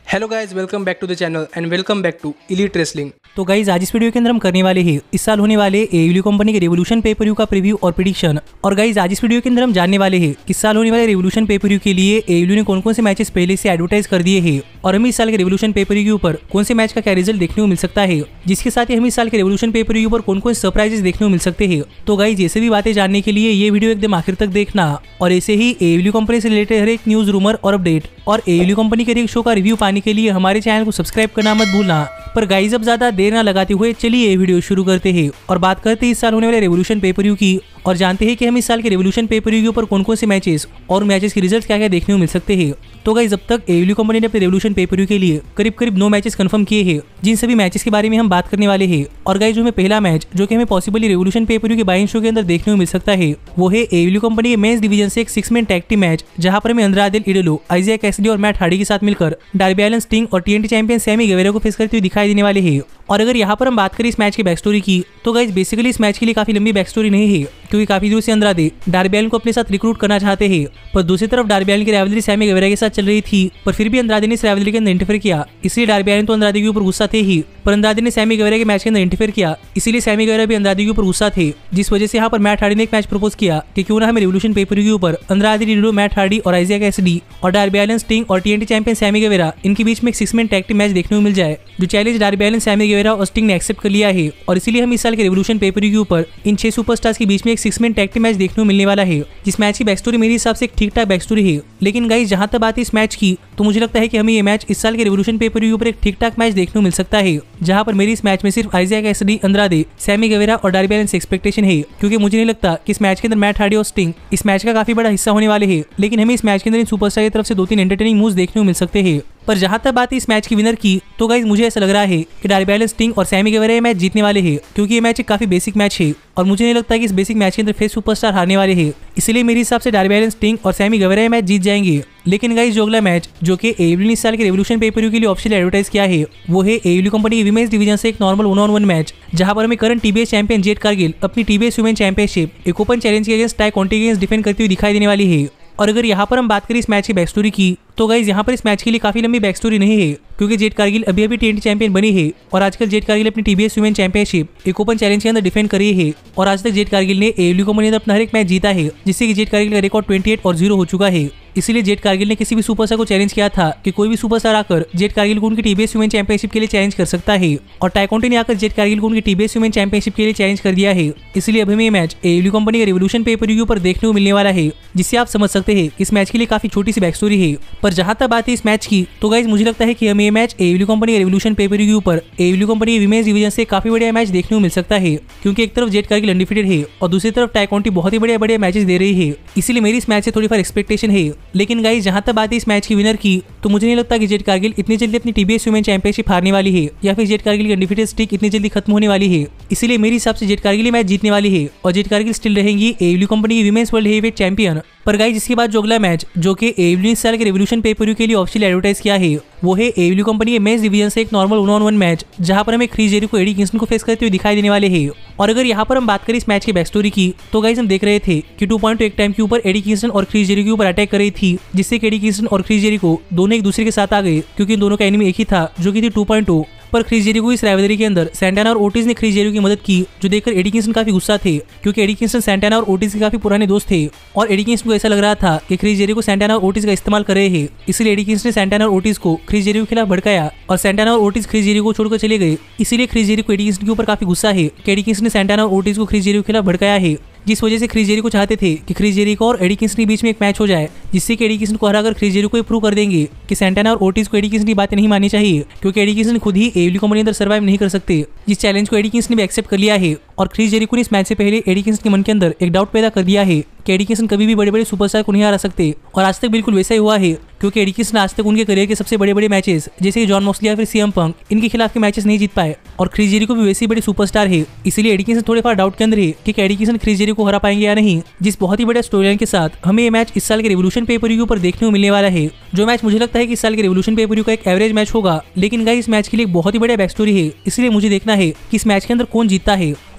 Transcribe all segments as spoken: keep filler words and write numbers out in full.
Hello guys, welcome back to the channel and welcome back to elite wrestling. तो guys आज इस video के अंदर हम करने वाले हैं इस साल होने वाले एडब्ल्यूडब्ल्यूई कंपनी के रेवोल्यूशन पे पर व्यू का प्रीव्यू और प्रेडिक्शन। और गाइज आज इस वीडियो के अंदर हम जानने वाले हैं इस साल होने वाले रेवोल्यूशन पे पर व्यू के लिए एडब्ल्यूडब्ल्यूई ने कौन कौन से मैचेस पहले से एडवर्टाइज कर दिए हैं और हमें इस साल के रेवोल्यूशन पे पर व्यू पर कौन से मैच का क्या रिजल्ट देखने को मिल सकता है, जिसके साथ ही हमें इस साल के रेवोल्यूशन पे पर व्यू पर कौन कौन से सरप्राइजेस देखने को मिल सकते हैं। तो गाइज ये सभी बातें जानने के लिए ये वीडियो एकदम आखिर तक देखना और ऐसे ही एडब्ल्यूडब्ल्यूई कंपनी से रिलेटेड हर एक न्यूज, रूमर और अपडेट और एडब्ल्यूडब्ल्यूई कंपनी के हर एक शो का रिव्यू पाने के लिए हमारे चैनल को सब्सक्राइब करना मत भूलना। पर गाइज अब ज्यादा देर ना लगाते हुए चलिए ये वीडियो शुरू करते हैं और बात करते हैं इस साल होने वाले रेवोल्यूशन पे पर व्यू की और जानते हैं कि हम इस साल के रेवोल्यूशन पे पर व्यू पर कौन कौन से मैचेस और मैचेस के रिजल्ट क्या क्या देखने को मिल सकते हैं। तो गाइज अब तक एडब्ल्यूडब्ल्यूई कंपनी ने अपने रेवोल्यूशन पे पर व्यू के लिए करीब करीब नौ मैचेस कंफर्म किए हैं, जिन सभी मैचेस के बारे में हम बात करने वाले हैं। और गाइज जो हमें पहला मैच जो कि हमें possibly revolution pay per view के बाइन शो के अंदर देखने को मिल सकता है वो है एडब्ल्यूडब्ल्यूई कंपनी के मेंस डिवीजन से एक six man tag team match, जहां पर हमें Andrade El Idolo, Isiah Kassidy और मैट हार्डी के साथ मिलकर डार्बी अलिन, स्टिंग और टीएनटी चैंपियन सैमी गेवेरा को फेस करते हुए दिखाई देने वाले हैं। और अगर यहाँ पर हम बात करें इस मैच की बैक स्टोरी की तो गाइज बेसिकली इस मैच के लिए काफी लंबी बैक स्टोरी नहीं है, क्योंकि काफी दूर से अंद्रादे डार्बी अलिन को अपने साथ रिक्रूट करना चाहते हैं। पर दूसरी तरफ डार्बी अलिन की राइवलरी सैमी गेवेरा के साथ चल रही थी, पर फिर भी अंद्रादे ने इस राइवलरी के अंदर इंटरफेयर किया, इसलिए डार्बी अलिन तो अंद्रादे के ऊपर गुस्सा थे ही, पर अंद्रादे ने सैमी गेवेरा के मैच के अंदर इंटरफेयर किया, इसीलिए सैमी गेवेरा भी अंद्रादे के ऊपर गुस्सा थे, जिस वजह से यहाँ पर मैट हार्डी ने एक मैच प्रपोज किया कि क्यों ना हमें रेवोल्यूशन पे पर व्यू पर Andrade El Idolo, Matt Hardy और आइज़िया कैसिडी और डार्बी अलिन, स्टिंग और टीएनटी चैंपियन सैमी गेवेरा इनके बीच में एक six man tag team match देखने को मिल जाए, जो challenge Darby Allin, Sammy Guevara और स्टिंग ने एक्सेप्ट कर लिया है। और इसीलिए हम इस साल के रेवोल्यूशन पे पर व्यू पर इन छह सुपरस्टार्स के बीच में एक six man tag team match देखने को मिलने वाला है, जिस मैच की बैक स्टोरी मेरे हिसाब से एक ठीक ठाक बैक स्टोरी है। लेकिन गाइस जहां तक बात है इस मैच की, तो मुझे लगता है कि हमें ये मैच इस साल के रेवोल्यूशन पे पर व्यू पर एक ठीक ठाक मैच देखने को मिल सकता है, जहां पर मेरी इस मैच में सिर्फ Isiah Kassidy, Andrade, Sammy Guevara और डार्बी अलिन से एक्सपेक्टेशन है, क्योंकि मुझे नहीं लगता कि इस मैच के अंदर मैट हार्डी और स्टिंग इस मैच का काफी बड़ा हिस्सा होने वाले हैं। लेकिन हमें इस मैच के अंदर इन सुपरस्टार की तरफ से दो तीन एंटरटेनिंग मूव्स देखने को मिल सकते हैं। पर जहां तक बात है इस मैच की विनर की, तो गाइज मुझे ऐसा लग रहा है कि डार्बी अलिन, स्टिंग और सैमी गेवेरा ये मैच जीतने वाले हैं, क्योंकि ये मैच एक काफी बेसिक मैच है और मुझे नहीं लगता कि इस बेसिक मैच के अंदर फेस सुपरस्टार हारने वाले हैं, इसलिए मेरे हिसाब से डार्बी अलिन, स्टिंग और सैमी गेवेरा ये मैच जीत जाएंगे। लेकिन गाइज जो अगला मैच जो कि एडब्ल्यूडब्ल्यूई ने इस साल के रेवोल्यूशन पे पर व्यू के लिए ऑफिशियल एडवर्टाइज किया है वो है एडब्ल्यूडब्ल्यूई कंपनी की विमेंस डिवीजन से एक normal one on one match, जहां पर हमें current TBS champion Jade Cargill अपनी टीबीएस वुमेन चैंपियनशिप एक ओपन चैलेंज के अगेंस्ट टाई कॉन्टी के अगेंस्ट डिफेंड करती हुई दिखाई देने वाली है। और अगर यहाँ पर हम बात करें इस मैच की बैक स्टोरी की, तो गाइज यहाँ पर इस मैच के लिए काफी लंबी बैक स्टोरी नहीं है, क्योंकि जेड कारगिल अभी अभी टीएनटी चैंपियन बनी है और आजकल जेड कारगिल अपनी टीबीएस वुमेन चैंपियनशिप एक ओपन चैलेंज के अंदर डिफेंड कर रही है। और आज तक जेड कारगिल ने एडब्ल्यूडब्ल्यूई कंपनी के अंदर अपना हर एक मैच जीता है, जिससे कि जेड कारगिल का रिकॉर्ड अट्ठाईस और जीरो हो चुका है। इसीलिए जेड कारगिल ने किसी भी सुपरस्टार को चैलेंज किया था कि कोई भी सुपरस्टार आकर जेड कारगिल को उनकी टीबीएस वुमेन चैंपियनशिप के लिए चैलेंज कर सकता है, और टाई कॉन्टी ने आकर जेड कारगिल को उनकी टीबीएस वुमेन चैंपियनशिप के लिए चैलेंज कर दिया है। इसलिए अब हमें ये मैच एडब्ल्यूडब्ल्यूई कंपनी के रेवोल्यूशन पे पर व्यू पर देखने को मिलने वाला है, जिससे आप समझ सकते हैं इस मैच के लिए काफी छोटी सी बैक स्टोरी है। पर जहां तक बात है इस मैच की, तो गाइज मुझे लगता है कि हमें ये मैच एडब्ल्यूडब्ल्यूई कंपनी के रेवोल्यूशन पे पर व्यू पर एडब्ल्यूडब्ल्यूई कंपनी के विमेंस डिवीजन से काफी बढ़िया मैच देखने को मिल सकता है, क्योंकि एक तरफ जेड कारगिल अनडिफीटेड है और दूसरी तरफ टाई कॉन्टी बहुत ही बढ़िया बढ़िया मैचेस दे रही है, इसलिए मेरी इस मैच से थोड़ी फार एक्सपेक्टेशन है। लेकिन गाइज जहां तक बात है इस मैच की विनर की, तो मुझे नहीं लगता कि जेड कारगिल इतनी जल्दी अपनी टीबीएस वुमेन चैंपियनशिप हारने वाली है, या फिर जेड कारगिल की अनडिफीटेड स्ट्रीक इतनी जल्दी खत्म होने वाली है। इसलिए मेरे हिसाब से जेड कारगिल मैच जीतने वाली है और जेड कारगिल स्टिल रहेंगी एडब्ल्यूडब्ल्यूई कंपनी की विमेंस वर्ल्ड हेवीवेट चैंपियन। पर गाइज इसके बाद जो अगला मैच जो कि एडब्ल्यूडब्ल्यूई इस साल के रेवोल्यूशन पे पर व्यू के लिए ऑफिशियल एडवर्टाइज किया है वो है एडब्ल्यूडब्ल्यूई कंपनी के मेंस डिवीजन से एक normal one on one match, जहां पर हमें क्रिस जेरिको एडी किंगस्टन को फेस करते हुए दिखाई देने वाले हैं। और अगर यहाँ पर हम बात करें इस मैच की बैक स्टोरी की, तो गाइज हम देख रहे थे कि टू पॉइंट एक टाइम के ऊपर एडी किंगस्टन और क्रिस जेरिको के ऊपर अटैक कर रही थी, जिससे कि एडी किंगस्टन और क्रिस जेरिको दोनों एक दूसरे के साथ आ गए, क्योंकि इन दोनों का एनिमी एक ही था जो कि थी टू पॉइंट टू। पर क्रिस जेरिको इस राइवलरी के अंदर सैंटाना और ओटिस ने क्रिस जेरिको की मदद की, जो देखकर एडी किंगस्टन काफी गुस्सा थे, क्योंकि एडी किंगस्टन सैंटाना और ओटिस के काफी पुराने दोस्त थे और एडी किंगस्टन को ऐसा लग रहा था कि क्रिस जेरिको सैंटाना और ओटिस का इस्तेमाल कर रहे हैं। इसलिए एडी किंगस्टन ने सैंटाना और ओटिस को क्रिस जेरिको के खिलाफ भड़काया और सैंटाना और ओटिस क्रिस जेरिको को छोड़कर चले गए। इसीलिए क्रिस जेरिको एडी किंगस्टन के ऊपर काफी गुस्सा है कि एडी किंगस्टन ने सैंटाना और ओटिस को क्रिस जेरिको के खिलाफ भड़काया है, जिस वजह से क्रिस जेरिको चाहते थे कि क्रिस जेरिको और एडी किंगस्टन के बीच में एक मैच हो जाए, जिससे कि एडी किंगस्टन को हराकर क्रिस जेरिको को प्रूव कर देंगे कि सैंटाना और ओटिस को एडी किंगस्टन की बातें नहीं माननी चाहिए, क्योंकि एडी किंगस्टन खुद ही एडब्ल्यूडब्ल्यूई कंपनी अंदर सर्वाइव नहीं कर सकते। जिस चैलेंज को एडी किंगस्टन ने भी एक्सेप्ट कर लिया है और क्रिस जेरिको ने इस मैच से पहले एडी किंगस्टन के मन के अंदर एक डाउट पैदा कर दिया है कि एडी किंगस्टन कभी भी बड़े बड़े सुपरस्टार को नहीं हरा सकते, और आज तक बिल्कुल वैसा ही हुआ है, क्योंकि एडी किंगस्टन आज तक उनके करियर के सबसे बड़े बड़े मैचेस जैसे कि जॉन मॉक्सली या फिर सीएम पंक इनके खिलाफ के मैचेस नहीं जीत पाए, और क्रिस जेरिको भी वैसे ही बड़े सुपरस्टार है। इसीलिए एडी किंगस्टन थोड़े फार डाउट के अंदर है कि एडी किंगस्टन क्रिस जेरिको को हरा पाएंगे या नहीं। जिस बहुत ही बड़े स्टोरी लाइन के साथ हमें ये मैच इस साल के रेवोल्यूशन पे पर व्यू पर देखने को मिलने वाला है, जो मैच मुझे लगता है कि इस साल के रेवोल्यूशन पे पर व्यू का एक एवरेज मैच होगा। लेकिन गाइस इस मैच के लिए बहुत ही बढ़िया बैक स्टोरी है, इसलिए मुझे देखना है कि इस मैच के अंदर कौन जीतता है।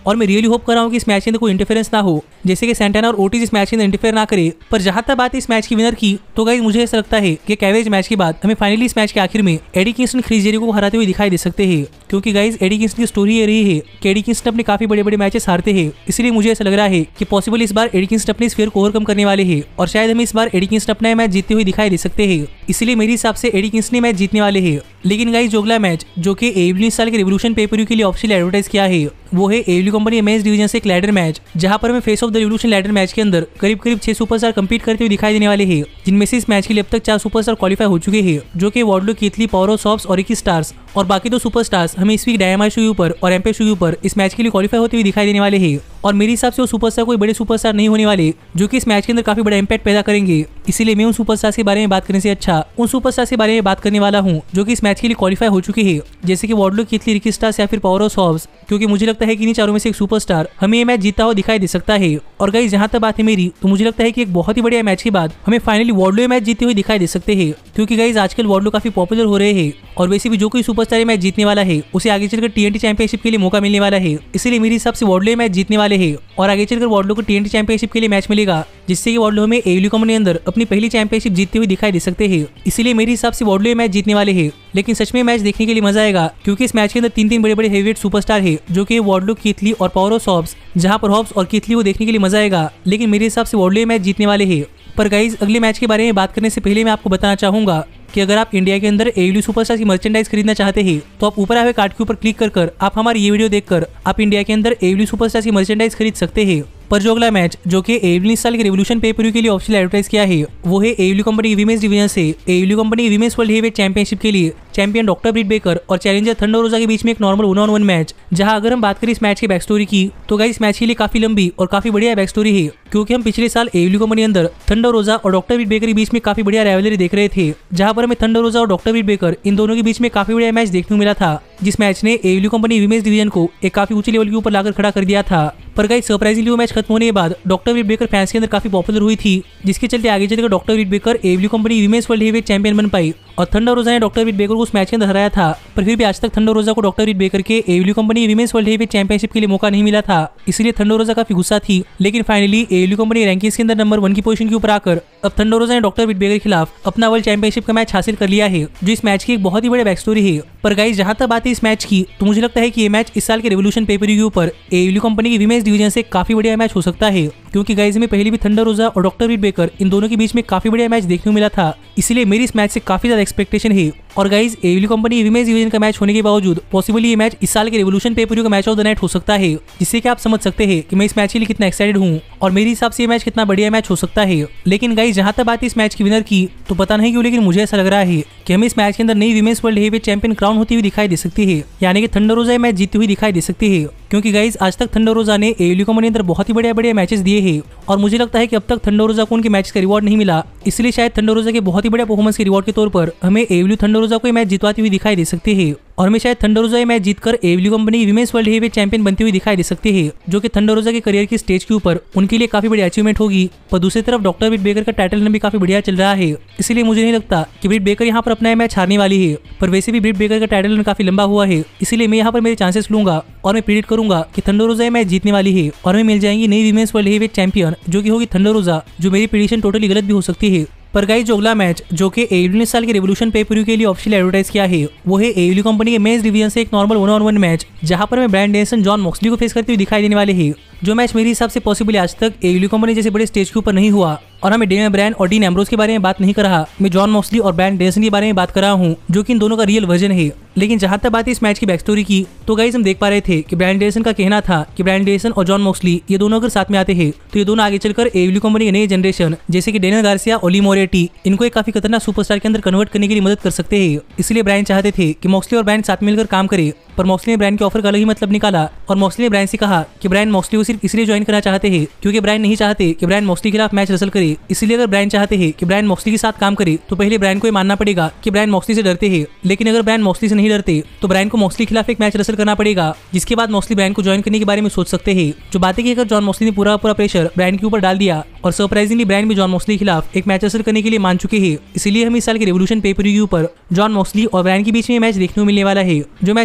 और मैं रियली होप कर रहा हूँ कि इस मैच के अंदर कोई इंटरफेरेंस ना हो, जैसे कि सैंटाना और ओटीज इस मैच के अंदर इंटरफेयर ना करे। पर जहां तक बात है इस मैच की विनर की, तो गाइस मुझे ऐसा लगता है कि कैवेज मैच के बाद हमें फाइनली इस मैच के आखिर में एडी किंगस्टन क्रिस जेरिको को हराते हुए दिखाई दे सकते हैं, क्योंकि गाइस एडी किंगस्टन की स्टोरी ये रही है कि एडी किंगस्टन अपने काफी बड़े बड़े मैचेस हारते हैं। इसलिए मुझे ऐसा लग रहा है कि पॉसिबल इस बार एडी किंगस्टन अपने इस फेयर को ओवरकम करने वाले हैं और शायद हमें इस बार एडी किंगस्टन अपना मैच जीतते हुए दिखाई दे सकते हैं। इसलिए मेरे हिसाब से एडी किंगस्टन मैच जीतने वाले हैं। लेकिन गाइस जो अगला मैच जो कि एडब्ल्यू इस साल के रिवोल्यूशन पेपर के लिए ऑफिशियल एडवर्टाइज किया है, वो है एडब्ल्यू कंपनी मेंस डिवीजन से एक लैडर मैच, जहां पर हमें face of the revolution ladder match के अंदर करीब करीब छह सुपरस्टार कंपीट करते हुए दिखाई देने वाले हैं, जिनमें से इस मैच के लिए अब तक चार सुपरस्टार क्वालिफाई हो चुके हैं, जो कि वार्डलो, कीथली, पावर ऑफ सॉफ्स और इकी स्टार्स, और बाकी दो सुपरस्टार्स हमें इस वीक डायनामाइट शो पर और एम्पे शो पर इस मैच के लिए क्वालिफाई होते हुए दिखाई देने वाले हैं। और मेरे हिसाब से वो सुपरस्टार कोई बड़े सुपरस्टार नहीं होने वाले जो कि इस मैच के अंदर काफी बड़ा इंपैक्ट पैदा करेंगे। इसीलिए मैं उन सुपरस्टार्स के बारे में बात करने से अच्छा उन सुपरस्टार्स के बारे में बात करने वाला हूं जो कि इस मैच के लिए क्वालिफाई हो चुके हैं, जैसे कि वार्डलो, कीथली, रिकी स्टार्स या फिर पावर ऑफ सॉफ्स, क्योंकि मुझे लगता है कि इन चारों में से एक सुपरस्टार हमें ये मैच जीता हुआ दिखाई दे सकता है। और गाइस जहां तक बात है मेरी, तो मुझे लगता है कि एक बहुत ही बढ़िया मैच के बाद हमें फाइनली वार्डलो मैच जीते हुए दिखाई दे सकते हैं, क्योंकि गाइस आजकल वार्डलो काफी पॉपुलर हो रहे हैं और वैसे भी जो कोई सुपरस्टार मैच जीतने वाला है उसे आगे चलकर टीएनटी चैंपियनशिप के लिए मौका मिलने वाला है। इसलिए मेरे हिसाब से वार्डलो मैच जीतने वाले हैं और आगे चलकर वार्डलो को टीएनटी चैंपियनशिप के लिए मैच मिलेगा, जिससे कि वार्डलो में एडब्ल्यू कंपनी अंदर अपनी पहली चैंपियनशिप जीतते हुए दिखाई दे सकते हैं। इसलिए मेरे हिसाब से वार्डलो मैच जीतने वाले हैं। लेकिन सच में मैच देखने के लिए मजा आएगा, क्योंकि इस मैच के अंदर तीन तीन बड़े बड़े हेवीवेट सुपरस्टार है, जो कि वार्डलो, कीथली और पावर ऑफ सॉफ्स, जहां पर हॉब्स और कीथली को देखने के लिए मजा आएगा। लेकिन मेरे हिसाब से वार्डलो मैच जीतने वाले हैं। पर गाइस अगले मैच के बारे में बात करने से पहले मैं आपको बताना चाहूंगा कि अगर आप इंडिया के अंदर एडब्ल्यू सुपरस्टार की मर्चेंडाइज खरीदना चाहते हैं, तो आप ऊपर आए हुए कार्ड के ऊपर क्लिक कर कर आप हमारी ये वीडियो देखकर आप इंडिया के अंदर एडब्ल्यू सुपरस्टार की मर्चेंडाइज खरीद सकते हैं। पर जो अगला मैच जो कि एडब्ल्यू इस साल के रिवोल्यूशन पेपर के लिए ऑफिशियल एडवर्टाइज किया है, वो है एडब्ल्यू कंपनी वीमेंस डिवीजन से AEW company women's world heavyweight championship के लिए चैंपियन डॉक्टर ब्रिट बेकर और चैलेंजर थंडर रोजा के बीच में एक normal one on one match. जहां अगर हम बात करें इस मैच की बैक स्टोरी की, तो गाइस इस मैच के लिए काफी लंबी और काफी बढ़िया बैक स्टोरी है, क्योंकि हम पिछले साल एडब्ल्यू कंपनी अंदर थंडर रोजा और डॉक्टर ब्रिट बेकर के बीच में काफी बढ़िया राइवलरी देख रहे थे, जहां पर हमें थंडर रोजा और डॉक्टर ब्रिट बेकर इन दोनों के बीच में काफी बढ़िया मैच देखने को मिला था, जिस मैच ने एडब्ल्यू कंपनी वीमेंस डिवीजन को एक काफी ऊंचे लेवल के ऊपर लाकर खड़ा कर दिया था। पर गाइस सरप्राइजिंगली वो मैच खत्म होने के बाद डॉक्टर ब्रिट बेकर फैंस के अंदर काफी पॉपुलर हुई थी, जिसके चलते आगे चलकर doctor Britt Baker AEW company women's world heavyweight champion बन पाई और थंडर रोजा ने डॉक्टर ब्रिट बेकर को उस मैच के अंदर हराया था। पर फिर भी आज तक थंडर रोजा को डॉक्टर ब्रिट बेकर के AEW company women's world heavyweight championship के लिए मौका नहीं मिला था, इसलिए थंडर रोजा काफी गुस्सा थी। लेकिन फाइनली एडब्ल्यू कंपनी रैंकिंग्स के अंदर नंबर वन की पोजीशन के ऊपर आकर अब थंडर रोजा ने डॉक्टर ब्रिट बेकर के खिलाफ अपना वर्ल्ड चैंपियनशिप का मैच हासिल कर लिया है, जो इस मैच की एक बहुत ही बड़ी बैक स्टोरी है। पर गाइस जहां तक बात है इस मैच की, तो मुझे लगता है कि ये मैच इस साल के रिवोल्यूशन पेपर के ऊपर एडब्ल्यू कंपनी की वीमेंस डिवीजन से काफी बढ़िया मैच हो सकता है, क्योंकि गाइस में पहले भी थंडर रोजा और डॉक्टर ब्रिट बेकर इन दोनों के बीच में काफी बढ़िया मैच देखने को मिला था। इसलिए मेरी इस मैच से काफी ज्यादा एक्सपेक्टेशन है। और guys AEW company women's division का मैच होने के बावजूद पॉसिबली ये मैच इस साल के रिवोल्यूशन पेपर का मैच ऑफ द नाइट हो सकता है, जिससे कि आप समझ सकते हैं कि मैं इस मैच के लिए कितना एक्साइटेड हूँ और मेरे हिसाब से ये मैच कितना बढ़िया मैच हो सकता है। लेकिन गाइस जहां तक बात है इस मैच की विनर की, तो पता नहीं क्यों लेकिन मुझे ऐसा लग रहा है कि हमें इस मैच के अंदर नई women's world heavyweight champion crown होती हुई दिखाई दे सकती है, यानी कि थंडर रोजा मैच जीती हुई दिखाई दे सकती है, क्योंकि गाइस आज तक थंडर रोजा ने एडब्ल्यू कंपनी अंदर बहुत ही बढ़िया बढ़िया मैचेस दिए हैं और मुझे लगता है कि अब तक थंडर रोजा को उनके मैच का रिवॉर्ड नहीं मिला, इसलिए शायद थंडर रोजा के बहुत ही बढ़िया परफॉर्मेंस के रिवॉर्ड के तौर पर हमें एडब्ल्यू थंडर रोजा को मैच जितवाती हुई दिखाई दे सकती है और हमें शायद थंडर रोजा मैच जीतकर AEW company women's world heavyweight champion बनती हुई दिखाई दे सकती है, जो कि थंडर रोजा के करियर की स्टेज के ऊपर उनके लिए काफी बड़ी अचीवमेंट होगी। पर दूसरी तरफ डॉक्टर ब्रिट बेकर का टाइटल रन भी काफी बढ़िया चल रहा है, इसलिए मुझे नहीं लगता कि ब्रिट बेकर यहाँ पर अपना मैच हारने वाली है। पर वैसे भी ब्रिट बेकर का टाइटल रन काफी लंबा हुआ है, इसलिए मैं यहाँ पर मेरे चांसेस लूंगा और मैं प्रेडिक्ट करूंगा कि थंडर रोजा मैच जीतने वाली है और हमें मिल जाएंगी नई वीमेंस वर्ल्ड हेवीवेट चैंपियन, जो कि होगी थंडर रोजा, जो मेरी प्रेडिक्शन टोटली गलत भी हो सकती है। पर गाइस जो अगला मैच जो कि एडब्ल्यू साल के रिवोल्यूशन पेपर के लिए ऑफिशियल एडवर्टाइज किया है, वो है एडब्ल्यू कंपनी के मेंस डिवीजन से एक normal one on one match, जहां पर हमें ब्रायन डेनिसन जॉन मॉक्सली को फेस करते हुए दिखाई देने वाले हैं, जो मैच मेरे हिसाब से पॉसिबल आज तक एडब्ल्यू कंपनी जैसे बड़े स्टेज के ऊपर नहीं हुआ। और हमें डेनियल ब्रायन और डीन एम्ब्रोज के बारे में बात नहीं कर रहा, मैं जॉन मॉक्सली और ब्रायन डेनिसन के बारे में बात कर रहा हूँ, जो कि इन दोनों का रियल वर्जन है। लेकिन जहां तक बात है इस मैच की बैक स्टोरी की, तो गाइस हम देख पा रहे थे कि ब्रायन डेनिसन का कहना था कि ब्रायन डेनिसन और जॉन मॉक्सली ये दोनों अगर साथ में आते हैं तो ये दोनों आगे चलकर एडब्ल्यू कंपनी के नई जनरेशन जैसे कि डेनियल गार्सिया, ओली मोरेटी, इनको एक काफी खतरनाक सुपरस्टार के अंदर कन्वर्ट करने के लिए मदद कर सकते हैं। इसलिए ब्रायन चाहते थे कि मॉक्सली और ब्रायन साथ मिलकर काम करे, पर मॉक्सली ने ब्रायन के ऑफर का अलग ही मतलब निकाला और मॉक्सली ने ब्रायन से कहा कि ब्रायन मॉक्सली को सिर्फ इसलिए ज्वाइन करना चाहते हैं क्योंकि ब्रायन नहीं चाहते कि ब्रायन मॉक्सली के खिलाफ मैच रसल करे। इसलिए अगर ब्रायन चाहते हैं कि ब्रायन मॉक्सली के साथ काम करे, तो पहले ब्रायन को ये मानना पड़ेगा कि ब्रायन मॉक्सली से डरते हैं। लेकिन अगर ब्रायन मॉक्सली से नहीं डरते, तो ब्रायन को मॉक्सली के खिलाफ एक मैच रसल करना पड़ेगा, जिसके बाद मॉक्सली ब्रायन को ज्वाइन करने के बारे में सोच सकते हैं। जो बातें की अगर जॉन मॉक्सली ने पूरा पूरा प्रेशर ब्रायन के ऊपर डाल दिया और सरप्राइजिंगली ब्रायन भी जॉन मॉक्सली के खिलाफ एक मैच रसल करने के लिए मान चुके हैं। इसलिए हम इस साल के रिवोल्यूशन पेपर के ऊपर जॉन मॉक्सली और ब्रायन के बीच में मैच देखने को मिलने वाला है, जो मैच मुझे लगता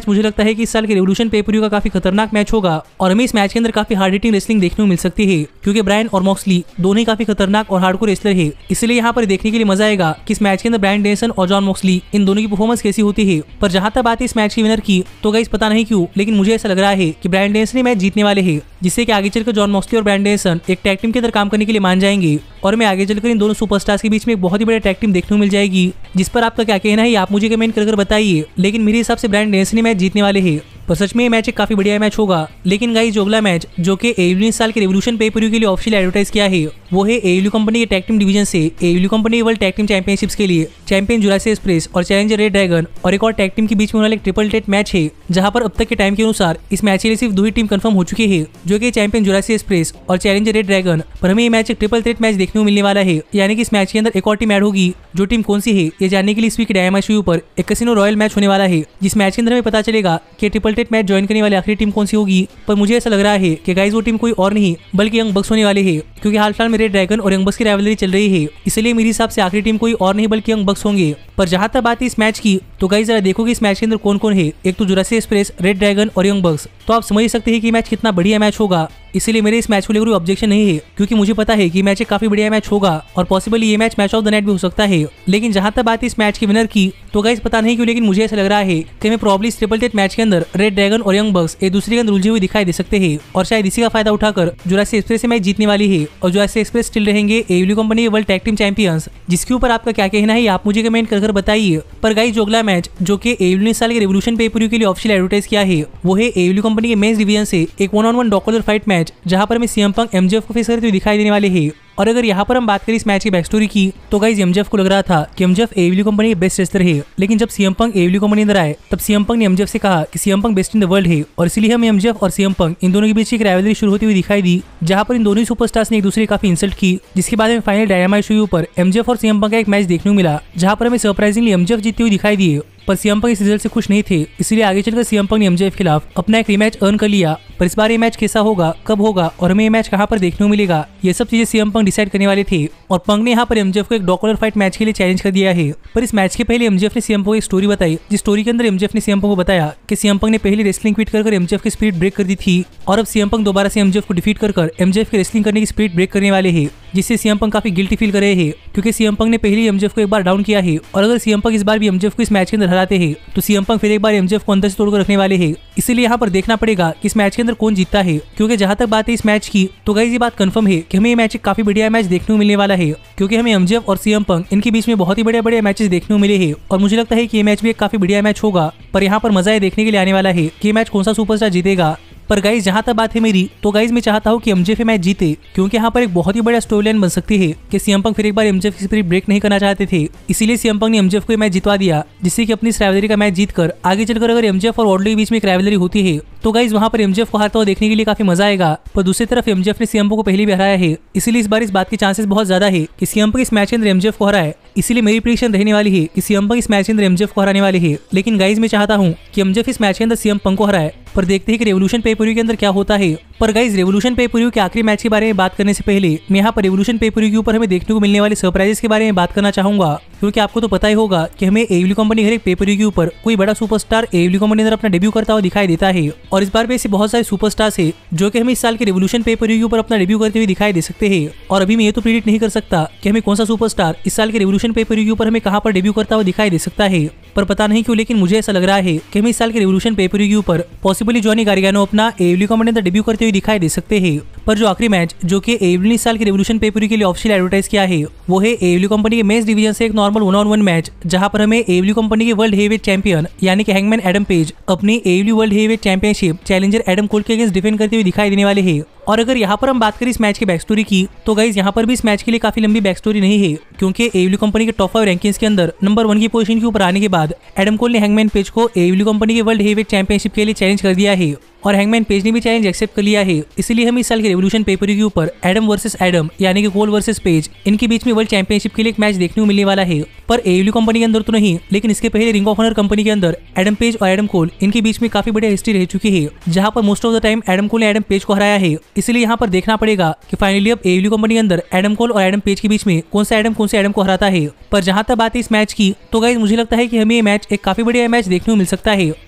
लगता है कि इस साल के रेवोल्यूशन पे पर व्यू का काफी खतरनाक मैच होगा और हमें इस मैच के अंदर काफी हार्ड हिटिंग रेसलिंग देखने को मिल सकती है, क्योंकि ब्रायन और मॉक्सली दोनों ही काफी खतरनाक और हार्डकोर रेसलर है। इसलिए यहाँ पर देखने के लिए मजा आएगा कि इस मैच के अंदर ब्रायन डेनिसन और जॉन मॉक्सली इन दोनों की परफॉर्मेंस कैसी होती है। पर जहां तक बात है इस मैच की विनर की, तो गाइस पता नहीं क्यों लेकिन मुझे ऐसा लग रहा है कि ब्रायन डेनिसन ही मैच जीतने वाले हैं, जिससे कि आगे चलकर जॉन मॉक्सली और ब्रायन डेनिसन एक टैग टीम के अंदर काम करने के लिए मान जाएंगे और मैं आगे चलकर इन दोनों सुपरस्टार्स के बीच में एक बहुत ही बड़ा टैग टीम देखने को मिल जाएगी। जिस पर आपका क्या कहना है आप मुझे कमेंट कर बताइए, लेकिन मेरे हिसाब से ब्रायन डेनिसन ही मैच जीतने वाले हैं। पर सच में ये मैच एक काफी बढ़िया मैच होगा। लेकिन गाइस जो अगला मैच जो कि एडब्ल्यू इस साल के रेवोल्यूशन पे पर व्यू के लिए ऑफिशियल एडवर्टाइज किया है, वो है एडब्ल्यू कंपनी के टैग टीम डिवीजन से AEW company world tag team championships के लिए चैंपियन जुरासिक एक्सप्रेस और चैलेंजर रेड ड्रैगन और एक और टैग टीम के बीच में होने वाला एक ट्रिपल थ्रेट मैच है, जहां पर अब तक के टाइम के अनुसार इस मैच के लिए सिर्फ दो ही टीम कंफर्म हो चुकी है, जो कि चैंपियन जुरासिक एक्सप्रेस और चैलेंजर रेड ड्रैगन। पर हमें ये मैच एक ट्रिपल थ्रेट मैच देखने को मिलने वाला है, यानी कि इस मैच के अंदर एक और टीम ऐड होगी। जो टीम कौन सी है ये जानने के लिए इस वीक डायनामाइट शो पर एक कैसीनो रॉयल मैच होने वाला है, जिस मैच के अंदर हमें पता चलेगा कि ट्रिपल थ्रेट मैच ज्वाइन करने वाली आखिरी टीम कौन सी होगी। पर मुझे ऐसा लग रहा है कि गाइस वो टीम कोई और नहीं बल्कि यंग बक्स होने वाले हैं, क्योंकि हाल फिलहाल में रेड ड्रैगन और यंग बक्स की राइवलरी चल रही है, इसलिए मेरे हिसाब से आखिरी टीम कोई और नहीं बल्कि यंग बक्स होंगे। पर जहां तक बात है इस मैच की, तो गाइस जरा देखो कि इस मैच के अंदर कौन कौन है। एक तो जुरासिक एक्सप्रेस, रेड ड्रैगन और यंग बक्स, तो आप समझ सकते हैं कि मैच कितना बढ़िया मैच होगा। इसीलिए मेरे इस मैच को लेकर कोई ऑब्जेक्शन नहीं है, क्योंकि मुझे पता है कि मैच एक काफी बढ़िया मैच होगा और पॉसिबली ये match match of the night भी हो सकता है। लेकिन जहां तक बात है इस मैच की विनर की, तो गाइस पता नहीं क्यों लेकिन मुझे ऐसा लग रहा है कि मैं प्रॉब्ली इस ट्रिपल थ्रेट मैच के अंदर रेड ड्रैगन और यंग बक्स एक दूसरे के अंदर उलझे हुए दिखाई दे सकते हैं और शायद इसी का फायदा उठाकर जुरासिक एक्सप्रेस से मैच जीतने वाली है और जुरासिक एक्सप्रेस स्टिल रहेंगे एडब्ल्यू कंपनी के वर्ल्ड टैग टीम चैंपियंस। जिसके ऊपर आपका क्या कहना है आप मुझे कमेंट कर बताइए। पर गाइस जो अगला मैच जो कि एडब्ल्यू ने साल के रेवोल्यूशन पे पर व्यू के लिए ऑफिशियल एडवर्टाइज किया है, वो है एडब्ल्यू कंपनी के मेंस डिवीजन से एक one on one dog collar fight match, जहां पर हमें सीएम पंक एमजेएफ को फेस करते हुए दिखाई देने वाले हैं। और अगर यहाँ पर हम बात करें इस मैच की बैक स्टोरी की, तो गाइस एमजेएफ को लग रहा था कि एमजेएफ एडब्ल्यू कंपनी के बेस्ट रेसलर है, लेकिन जब सीएम पंक एडब्ल्यू कंपनी अंदर आए तब सीएम पंक ने एमजेएफ से कहा कि CM Punk best in the world है, और इसलिए हमें एमजेएफ और सीएम पंक इन दोनों के बीच एक राइवलरी शुरू होती हुई दिखाई दी, जहां पर इन दोनों सुपरस्टार्स ने एक दूसरे काफी इंसल्ट की। जिसके बाद में फाइनल डायनामाइट शो पर एमजेएफ और सीएम पंक का एक मैच देखने को मिला, जहां पर हमें सरप्राइजिंगली एमजेएफ जीतती हुई दिखाई दी। पर सीएम पंक इस रिजल्ट से खुश नहीं थे, इसलिए आगे चलकर सीएम पंक ने एमजेएफ के खिलाफ अपना एक रीमैच अर्न कर लिया। पर इस बार ये मैच कैसा होगा, कब होगा और हमें ये मैच कहां पर देखने को मिलेगा, ये सब चीजें सीएम पंक डिसाइड करने वाले थे। और पंक ने यहाँ पर एमजेएफ को एक डॉग कॉलर फाइट मैच के लिए चैलेंज कर दिया है। पर इस मैच के पहले एमजेएफ ने सीएम पंक को एक स्टोरी बताई, जिस स्टोरी के अंदर एमजेएफ ने सीएम पंक को बताया कि सीएम पंक ने पहले रेसलिंग क्विट कर एमजेएफ की स्पिरिट ब्रेक कर दी थी, और अब सीएम पंक दोबारा से एमजेएफ को डिफीट कर एमजेएफ की रेसलिंग करने की स्पिरिट ब्रेक करने वाले हैं, जिससे सीएम पंक काफी गिल्टी फील कर रहे हैं, क्योंकि सीएम पंक ने पहले एमजेएफ को एक बार डाउन किया है, और अगर सीएम पंक इस बार भी एमजेएफ को इस मैच के अंदर हराते हैं तो सीएम पंक फिर एक बार एमजेएफ को अंदर से तोड़कर रखने वाले हैं। इसीलिए यहाँ पर देखना पड़ेगा कि इस मैच के अंदर कौन जीतता है, क्योंकि जहां तक बात है इस मैच की, तो गाइस ये बात कंफर्म है कि हमें ये मैच एक काफी बढ़िया मैच देखने को मिलने वाला है, क्योंकि हमें एमजेएफ और सीएम पंक इनके बीच में बहुत ही बढ़िया बढ़िया मैचेस देखने को मिले हैं, और मुझे लगता है कि ये मैच भी एक काफी बढ़िया मैच होगा। पर यहाँ पर मजा ये देखने के लिए आने वाला है कि ये मैच कौन सा सुपरस्टार जीतेगा। पर गाइस जहां तक बात है मेरी, तो गाइस मैं चाहता हूं कि एमजेएफ मैच जीते, क्योंकि यहाँ पर एक बहुत ही बड़ा स्टोरी लाइन बन सकती है कि सीएम पंक फिर एक बार एमजेएफ की स्पिरिट ब्रेक नहीं करना चाहते थे, इसीलिए सीएम पंक ने एमजेएफ को मैच जितवा दिया, जिससे कि अपनी इस राइवलरी का मैच जीतकर आगे चलकर अगर एमजेएफ और वॉर्डले के बीच में एक राइवलरी होती है, तो गाइस वहां पर एमजेएफ को हारता हुआ देखने के लिए काफी मजा आएगा। पर दूसरी तरफ एमजेएफ ने सीएम पंक को पहले भी हराया है, इसलिए इस बार इस बात के चांसेस बहुत ज्यादा है कि सीएम पंक इस मैच के अंदर एमजेएफ को हराए। इसीलिए मेरी प्रेडिक्शन रहने वाली है कि सीएम पंक इस मैच के अंदर एमजेएफ को हराने वाले है। लेकिन गाइस मैं चाहता हूं कि एमजेएफ इस मैच के अंदर सीएम पंक को हराए। पर देखते हैं कि रेवोल्यूशन पे पर व्यू के अंदर क्या होता है। पर guys revolution pay per view के आखिरी मैच के बारे में बात करने से पहले मैं यहाँ पर रेवोल्यूशन पे पर व्यू के ऊपर हमें देखने को मिलने वाले सरप्राइजेस के बारे में बात करना चाहूंगा, क्योंकि आपको तो पता ही होगा कि हमें एडब्ल्यू कंपनी हर एक पे पर व्यू के ऊपर कोई बड़ा सुपरस्टार एडब्ल्यू कंपनी अंदर अपना डेब्यू करता हुआ दिखाई देता है, और इस बार भी ऐसे बहुत सारे सुपरस्टार्स है जो कि हमें इस साल के रेवोल्यूशन पे पर व्यू के ऊपर अपना डेब्यू करते हुए दिखाई दे सकते हैं। और अभी मैं ये तो प्रेडिक्ट नहीं कर सकता कि हमें कौन सा सुपरस्टार इस साल के रेवोल्यूशन पे पर व्यू के ऊपर हमें कहां पर डेब्यू करता हुआ दिखाई दे सकता है। पर पता नहीं क्यों लेकिन मुझे ऐसा लग रहा है कि हमें इस साल के रेवोल्यूशन पे पर व्यू के ऊपर पॉसिबली जॉनी गार्गानो अपना एडब्ल्यू कंपनी अंदर डेब्यू करते हुए दिखाई दे सकते हैं। पर जो आखिरी मैच जो कि एडब्ल्यू ने इस साल के रेवोल्यूशन पे पर व्यू के लिए ऑफिशियल एडवर्टाइज किया है, वो है एडब्ल्यू कंपनी के मेंस डिवीजन से एक normal one on one match, जहां पर हमें एडब्ल्यू कंपनी के वर्ल्ड हेवीवेट चैंपियन यानी कि हैंगमैन एडम पेज अपनी AEW world heavyweight championship challenger Adam Cole के अगेंस्ट डिफेंड करते हुए दिखाई देने वाले हैं। और अगर यहाँ पर हम बात करें इस मैच की बैक स्टोरी की, तो गाइस यहाँ पर भी इस मैच के लिए काफी लंबी बैक स्टोरी नहीं है, क्योंकि एडब्ल्यू कंपनी के टॉप फाइव रैंकिंग्स के अंदर नंबर वन की पोजीशन के ऊपर आने के बाद एडम कोल ने हैंगमैन पेज को एडब्ल्यू कंपनी के वर्ल्ड हेवीवेट चैंपियनशिप के लिए चैलेंज कर दिया है, और हैंगमैन पेज ने भी चैलेंज एक्सेप्ट कर लिया है। इसलिए हम इस साल के रेवोल्यूशन पे पर व्यू के ऊपर एडम वर्सेस एडम यानी कि कोल वर्सेस पेज इनके बीच में वर्ल्ड चैंपियनशिप के लिए एक मैच देखने को मिलने वाला है। पर एडब्ल्यू कंपनी के अंदर तो नहीं, लेकिन इसके पहले रिंग ऑफ ऑनर कंपनी के अंदर एडम पेज और एडम कोल इनके बीच में काफी बढ़िया हिस्ट्री रह चुकी है, जहां पर most of the time Adam Cole ने एडम पेज को हराया है। इसलिए यहाँ पर देखना पड़ेगा कि फाइनली अब एडब्ल्यू कंपनी के अंदर एडम कोल और एडम पेज के बीच में कौन सा एडम कौन से एडम को हराता है। पर जहां तक बात है इस मैच की, तो गाइस मुझे लगता है कि हमें ये मैच एक काफी बढ़िया मैच देखने को मिल सकता है,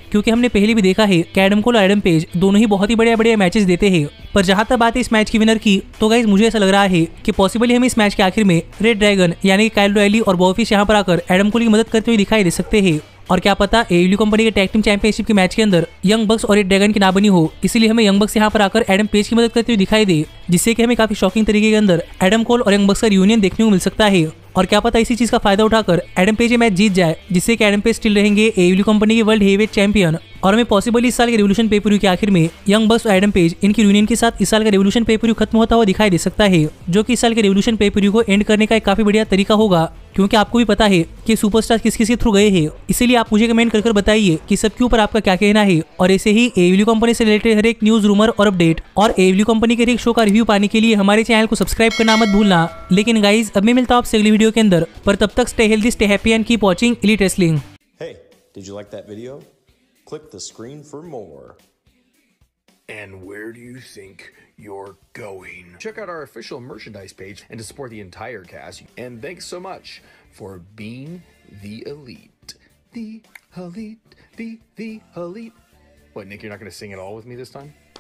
क्योंकि हमने पहले भी देखा है कि एडम कोल और एडम पेज दोनों ही बहुत ही बढ़िया बढ़िया मैचेस देते हैं। पर जहां तक बात है इस मैच की विनर की, तो गाइस मुझे ऐसा लग रहा है कि पॉसिबली हम इस मैच के आखिर में रेड ड्रैगन यानी कि काइल ओराइली और बॉबी फिश यहाँ पर आकर एडम कोल की मदद करते हुए दिखाई दे सकते हैं। और क्या पता एडब्ल्यू कंपनी के टैग टीम चैंपियनशिप के मैच के अंदर यंग बक्स और रेड ड्रैगन की ना बनी हो, इसीलिए हमें यंग बक्स यहाँ पर आकर एडम पेज की मदद करते हुए दिखाई दे, जिससे कि हमें काफी शॉकिंग तरीके के अंदर एडम कोल और यंग बक्स का रियूनियन देखने को मिल सकता है। और क्या पता इसी चीज का फायदा उठाकर एडम पेज ये मैच जीत जाए, जिससे कि एडम पेज स्टिल रहेंगे एडब्ल्यू कंपनी के वर्ल्ड हेवीवेट चैंपियन। और हमें पॉसिबली इस साल के रेवोल्यूशन पे पर व्यू के आखिर में यंग बक्स और एडम पेज इनकी यूनियन के साथ इस साल का रेवोल्यूशन पे पर व्यू खत्म होता हुआ दिखाई दे सकता है, जो कि इस साल के रेवोल्यूशन पे पर व्यू को एंड करने का एक काफी बढ़िया तरीका होगा। क्योंकि आपको भी पता है कि सुपरस्टार किस किस के थ्रू गए हैं, इसीलिए आप मुझे कमेंट कर कर बताइए कि सबके ऊपर आपका क्या कहना है। और ऐसे ही एडब्ल्यू कंपनी से रिलेटेड हर एक न्यूज, रूमर और अपडेट और एडब्ल्यू कंपनी के हर एक शो का रिव्यू पाने के लिए हमारे चैनल को सब्सक्राइब करना मत भूलना। लेकिन गाइज अब मैं मिलता हूं आपसे अगली वीडियो के अंदर, पर तब तक stay healthy, stay happy and keep watching Elite Wrestling. Hey, did you like that video? Click the screen for more. And where do you think you're going? Check out our official merchandise page and to support the entire cast. And thanks so much for being the elite. The elite, the, the elite. What, Nick, you're not going to sing it all with me this time?